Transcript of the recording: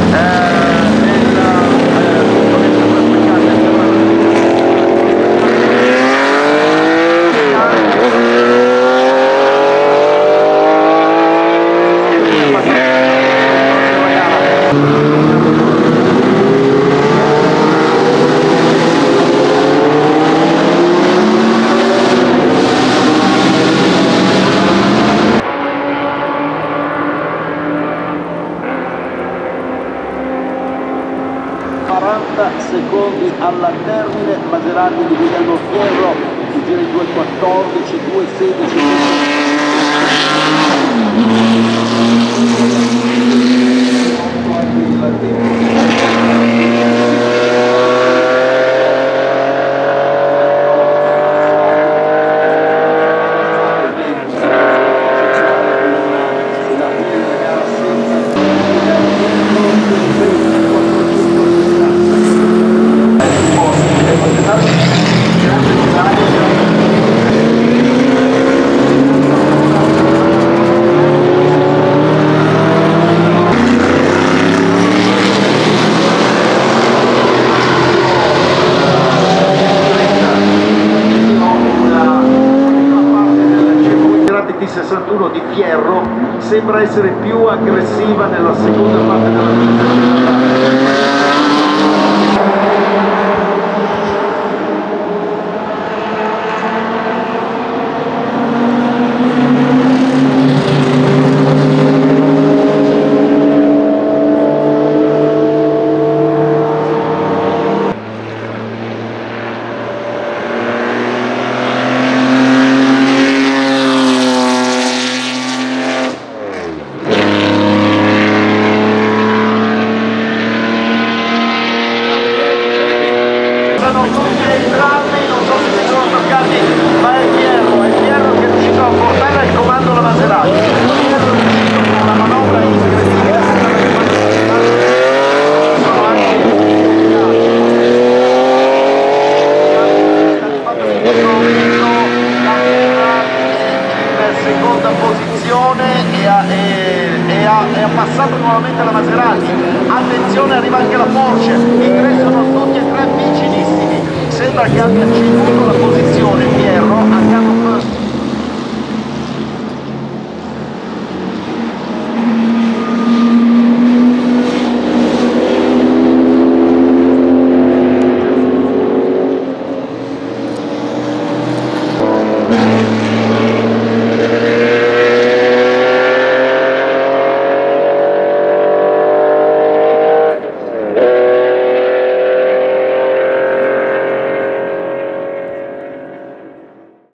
Secondi alla termine, Maserati di Guglielmo Fierro, si gira in 2.14, 61 di Fierro sembra essere più aggressiva nella seconda parte della pista. Non so se si sono toccati, ma è Fierro che è riuscito a portare al comando la Maserati. Fierro è riuscito con una manovra incredibile. Sono anche in seconda posizione e ha passato nuovamente la Maserati. Attenzione, arriva anche la Porsche, i tre sono tutti e tre vicinissimi. Sembra che abbia ceduto la posizione Fierro,